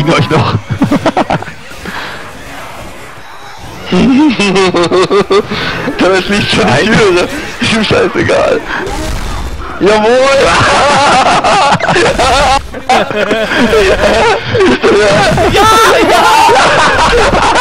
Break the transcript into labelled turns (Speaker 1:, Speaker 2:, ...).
Speaker 1: kriegen euch noch.
Speaker 2: Damit liegt schon die Türe. Ist ihm scheißegal. Jawohl!
Speaker 1: Ja!